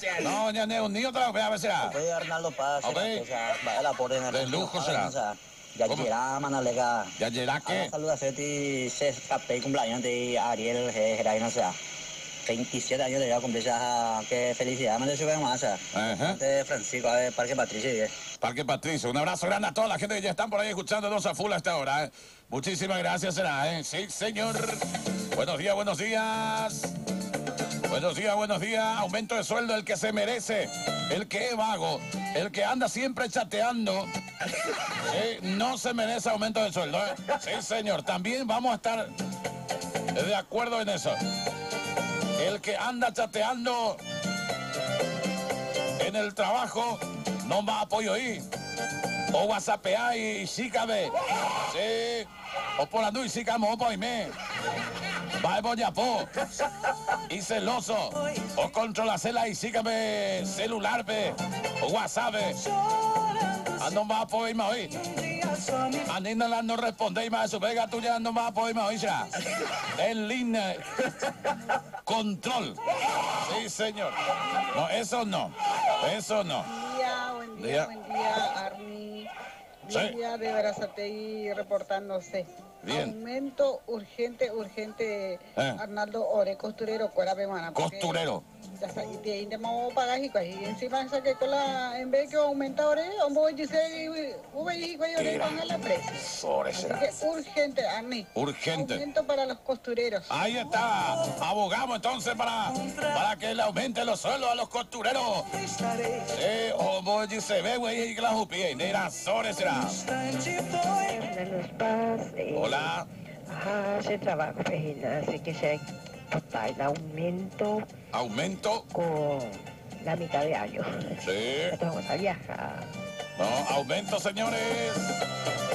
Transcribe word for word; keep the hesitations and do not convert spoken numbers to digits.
No, ya no, un niño otra vez, a ver será. Ok, Arnaldo Paz. Ok. O sea, vaya la por en De lujo será. Ya ¿Cómo? llega, manalega. Ya llegará que. Saluda a Seti, se escapé cumpleaños de Ariel Geray, no sea. veintisiete años de ya cumplir ya. Qué felicidad, me deseo más. Ajá. De Francisco, a ver, Parque Patricio. Parque Patricio, un abrazo grande a toda la gente que ya están por ahí escuchando Dos a Full a esta hora. ¿eh? Muchísimas gracias, será, ¿eh? Sí, señor. Buenos días, buenos días. Buenos días, buenos días. Aumento de sueldo, el que se merece, el que es vago, el que anda siempre chateando. Sí, no se merece aumento de sueldo, ¿eh? Sí, señor. También vamos a estar de acuerdo en eso. El que anda chateando en el trabajo, no más apoyo ahí. O whatsappea y sícame. Sí. O por la noche sícame, o por me. Va a boyapo. Y celoso. O controla y sícame celular, ve. O whatsapp, ve. Ah, no más apoyo más hoy. A Nina no responde más su vega tuya, no más apoyo más hoy ya. En línea. Control. Sí, señor. No, eso no. Eso no. Buen día, buen día, Día. buen día, Armi. Sí. Buen día de Berazategui reportándose. Bien. Aumento urgente, urgente, Eh. Arnaldo Ore, costurero, cuera pemana. porque Costurero. Ya está, y de ahí te vamos a pagar y y encima saqué con la, en vez que aumenta Ore, un poco dice, uve y Ore Tira. con la precio. Sobre Así ese. que urgente, Armi. Urgente. Aumento para los costureros. Ahí está. Abogamos entonces para, para que le aumente los sueldos a los costureros. Sí, o voy a se ve, güey, y que la jupie. Mira, sobre será. De los Paz, eh, Hola. ajá, hace trabajo, pues, así que se total el aumento Aumento. con la mitad de año. Sí. Entonces vamos a viajar. No, aumento, señores.